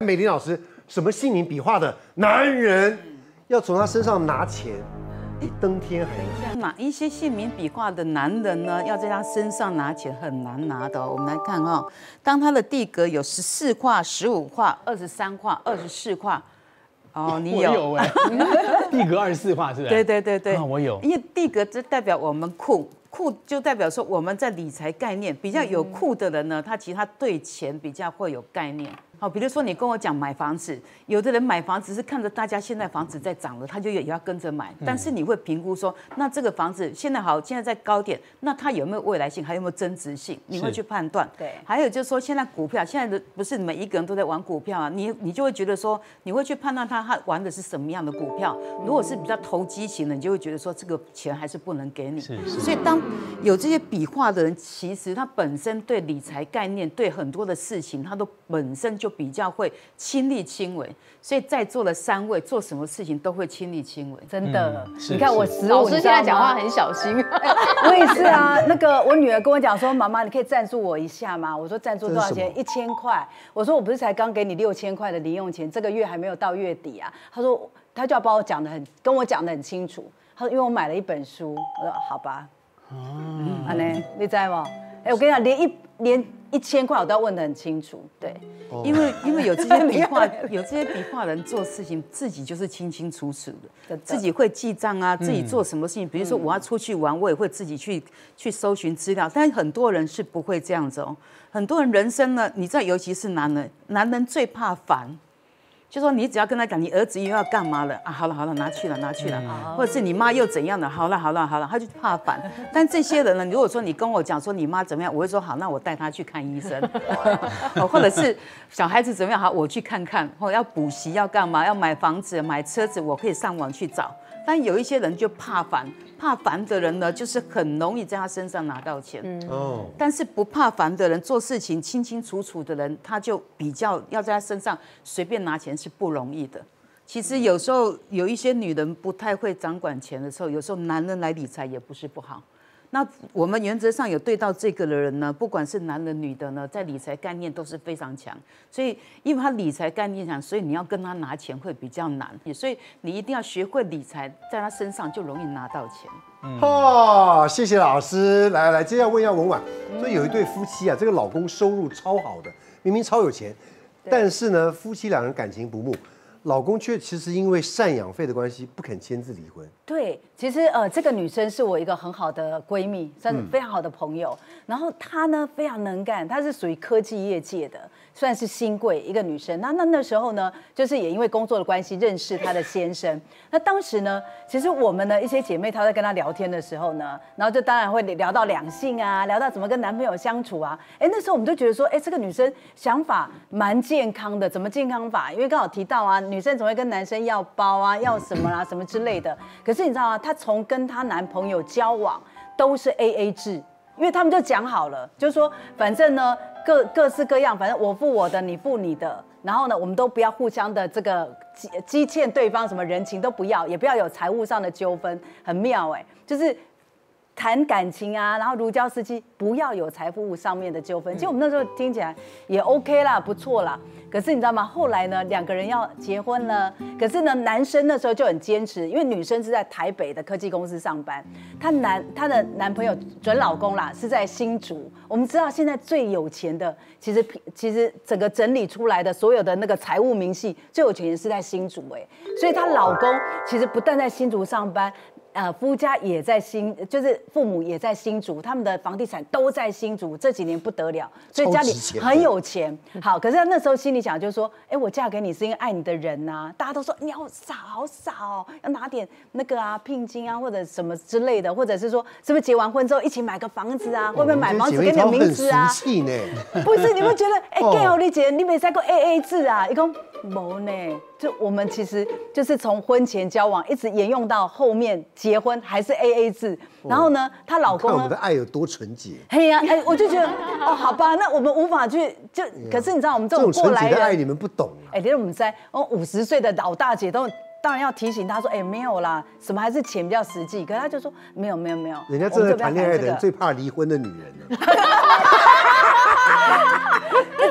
美玲老师，什么姓名笔画的男人要从他身上拿钱，比登天还难？ 哪一些姓名笔画的男人呢？要在他身上拿钱很难拿的、哦。我们来看哈、哦，当他的地格有14画、15画、23画、24画。哦，你有？ 我有哎，地格24画是不是？ 对， 我有。 因为地格这代表我们库就代表说我们在理财概念比较有库的人呢，他其实他对钱比较会有概念。好，比如说你跟我讲买房子，有的人买房子是看着大家现在房子在涨了，他就也要跟着买。但是你会评估说，那这个房子现在在高点，那它有没有未来性，还有没有增值性？你会去判断。 对。还有就是说，现在股票，现在的不是每一个人都在玩股票啊，你就会觉得说，你会去判断他玩的是什么样的股票。如果是比较投机型的，你就会觉得说，这个钱还是不能给你。所以当有这些笔画的人，其实他本身对理财概念，对很多的事情，他都本身就比较会亲力亲为。所以在座的3位做什么事情都会亲力亲为， 真的。你看我15， 老师现在讲话很小心。 我也是啊，那个我女儿跟我讲说，妈妈你可以赞助我一下吗？我说赞助多少钱？1000块。我说我不是才刚给你6000块的零用钱，这个月还没有到月底啊。她说她就要把我跟我讲得很清楚。她说因为我买了一本书。我说好吧。安呢，你知吗？我跟你讲，连1000块我都要问得很清楚，对。 因为有这些笔画，有这些笔画人做事情，自己就是清清楚楚的，自己会记账啊，自己做什么事情，比如说我要出去玩，我也会自己去搜寻资料。但是很多人是不会这样子哦，很多人人生呢，你知道，尤其是男人最怕烦。就说你只要跟他讲，你儿子又要干嘛了啊？好了，拿去了，或者是你妈又怎样了？好了，他就怕烦。但这些人呢，如果说你跟我讲说你妈怎么样，我会说好，那我带他去看医生，或者是小孩子怎么样，好，我去看看，或要补习要干嘛，要买房子、买车子，我可以上网去找。但有一些人就怕烦的人呢，就是很容易在他身上拿到钱。但是不怕烦的人，做事情清清楚楚的人，他就比较要在他身上随便拿钱是不容易的。其实有时候有一些女人不太会掌管钱的时候，有时候男人来理财也不是不好。那我们原则上有对到这个的人呢，不管是男的女的呢，在理财概念都是非常强。所以因为他理财概念强，所以你要跟他拿钱会比较难。所以你一定要学会理财，在他身上就容易拿到钱。 谢谢老师。来，接下来问一下文婉。所以有一对夫妻啊，这个老公收入超好的，明明超有钱，但是呢，夫妻2人感情不睦。老公却其实因为赡养费的关系不肯签字离婚。 对，其实这个女生是我一个很好的闺蜜，算是非常好的朋友。然后她呢非常能干，她是属于科技业界的，算是新贵一个女生。那时候呢，就是也因为工作的关系认识她的先生。那当时呢，其实我们的一些姐妹她在跟她聊天的时候呢，然后就当然会聊到两性啊，聊到怎么跟男朋友相处啊。那时候我们就觉得说，这个女生想法蛮健康的。怎么健康法？因为刚好提到啊。女生总会跟男生要包啊，要什么啦，什么之类的。可是你知道吗？她从跟她男朋友交往都是 AA 制，因为他们就讲好了，就是说反正呢各式各样，反正我付我的，你付你的，然后呢我们都不要互相的这个积欠对方什么人情都不要，也不要有财务上的纠纷，很妙就是谈感情啊，然后如胶似漆，不要有财富上面的纠纷。其实我们那时候听起来也 OK 啦，不错啦。可是你知道吗？后来呢，2个人要结婚了。可是呢，男生那时候就很坚持，因为女生是在台北的科技公司上班，她的男朋友准老公啦是在新竹。我们知道现在最有钱的，其实整个整理出来的所有的那个财务明细，最有钱的是在新竹所以她老公其实不但在新竹上班。夫家也在就是父母也在新竹，他们的房地产都在新竹，这几年不得了，所以家里很有钱。好，可是他那时候心里想就是说，我嫁给你是因为爱你的人呐，大家都说你好傻好傻哦，要拿点那个啊聘金啊或者什么之类的，或者是说是不是结完婚之后一起买个房子啊，会不会买房子给你的名字啊？不是，你们觉得更好理解，你没在过 AA 制啊？一共没呢。就我们其实就是从婚前交往一直沿用到后面结婚还是 AA 制，然后呢，她老公呢， 看我们的爱有多纯洁。 嘿呀，我就觉得好吧，那我们无法去可是你知道我们这种过来人， 纯洁的爱你们不懂连我们在50岁的老大姐都。当然要提醒他说，没有啦，什么还是钱比较实际。可是他就说没有。 人家真的谈恋爱的人最怕离婚的女人呢。 那这样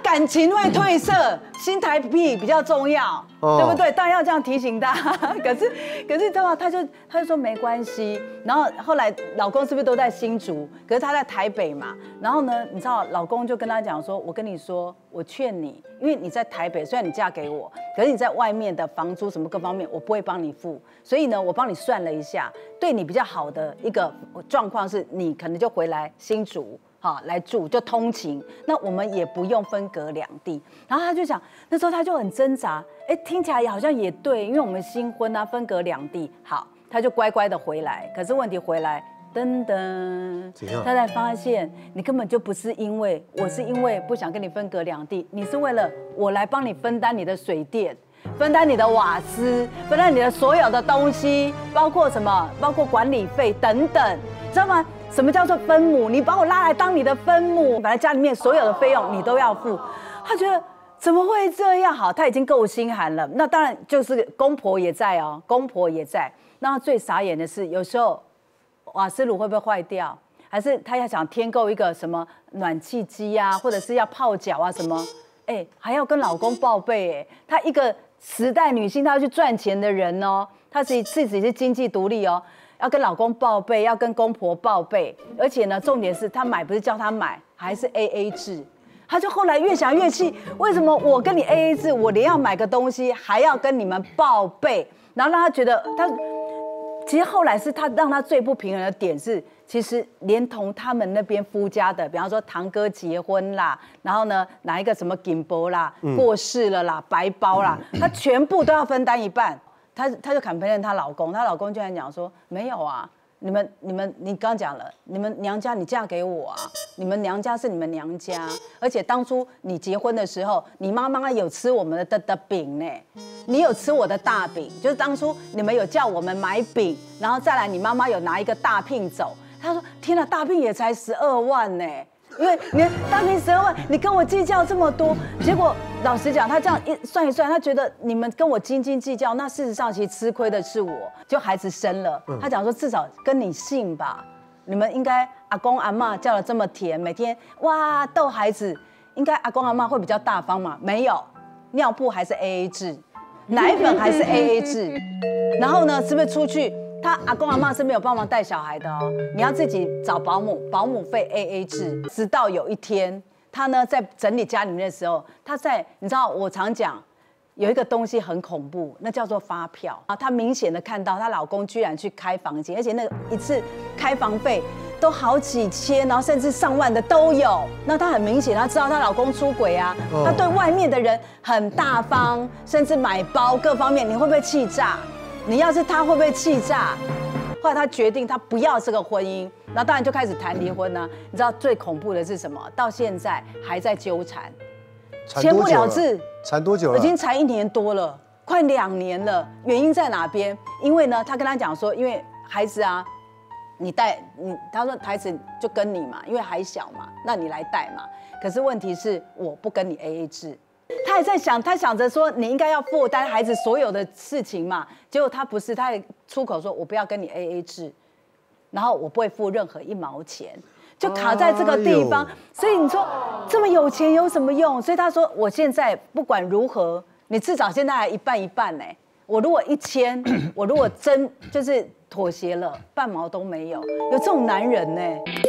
感情会褪色，心态比较重要，对不对？当然要这样提醒他。可是的话，他就说没关系。然后后来老公是不是都在新竹？可是他在台北嘛。然后呢，你知道老公就跟他讲说，我跟你说，我劝你，因为你在台北，虽然你嫁给我，可是你在外面的房租什么各方面，我不会帮你付。所以呢，我帮你算了一下，对你比较好的一个状况是，你可能就回来新竹。好，来住就通勤，那我们也不用分隔两地。然后他就想，那时候他就很挣扎，听起来好像也对，因为我们新婚啊，分隔两地。好，他就乖乖的回来。可是问题回来，噔噔，他才发现你根本就不是因为我是因为不想跟你分隔两地，你是为了我来帮你分担你的水电。分担你的瓦斯，分担你的所有的东西，包括什么？包括管理费等等，知道吗？什么叫做分母？你把我拉来当你的分母，本来家里面所有的费用你都要付。他觉得怎么会这样？好，他已经够心寒了。那当然就是公婆也在哦，公婆也在。那最傻眼的是，有时候瓦斯炉会不会坏掉？还是他要想添购一个什么暖气机啊，或者是要泡脚啊什么？还要跟老公报备。她一个时代女性，她要去赚钱的人哦，她自己是经济独立哦。要跟老公报备，要跟公婆报备，而且呢，重点是他买不是叫他买，还是 AA 制。他就后来越想越气，为什么我跟你 AA 制，我连要买个东西还要跟你们报备，然后让他觉得其实后来是他让他最不平衡的点是，其实连同他们那边夫家的，比方说堂哥结婚啦，然后呢哪一个什么金箔啦，过世了啦，白包啦，他全部都要分担一半。她就砍骗她老公，她老公就在讲说没有啊，你刚刚讲了，你们娘家你嫁给我啊，你们娘家是你们娘家，而且当初你结婚的时候，你妈妈有吃我们的饼呢，你有吃我的大饼，就是当初你们有叫我们买饼，然后再来你妈妈有拿一个大聘走，她说天哪，大聘也才12万呢。因为你大聘12万，你跟我计较这么多，结果老实讲，他这样算一算，他觉得你们跟我斤斤计较，那事实上其实吃亏的是我。就孩子生了，他讲说至少跟你姓吧，你们应该阿公阿嬷叫得这么甜，每天哇逗孩子，应该阿公阿嬷会比较大方嘛？没有，尿布还是 AA 制，奶粉还是 AA 制，然后呢，是不是出去？他阿公阿嬷是没有帮忙带小孩的哦，你要自己找保姆，保姆费 AA 制。直到有一天，他呢在整理家里面的时候，你知道我常讲有一个东西很恐怖，那叫做发票啊。她明显的看到她老公居然去开房间，而且那个一次开房费都好几千，然后甚至上万的都有。那她很明显，她知道她老公出轨啊，她对外面的人很大方，甚至买包各方面，你会不会气炸？你要是他会不会气炸？后来他决定他不要这个婚姻，那当然就开始谈离婚呢。你知道最恐怖的是什么？到现在还在纠缠，签不了字， 缠多久了？ 已经缠1年多了，快2年了。原因在哪边？因为呢，他跟他讲说，因为孩子啊，他说孩子就跟你嘛，因为还小嘛，那你来带嘛。可是问题是我不跟你 AA 制。他也在想，他想着说你应该要负担孩子所有的事情嘛，结果他不是，他也出口说我不要跟你 AA 制，然后我不会付任何1毛钱，就卡在这个地方。所以你说这么有钱有什么用？所以他说我现在不管如何，你至少现在还一半一半呢。我如果1签，我如果真就是妥协了，半毛都没有，有这种男人呢。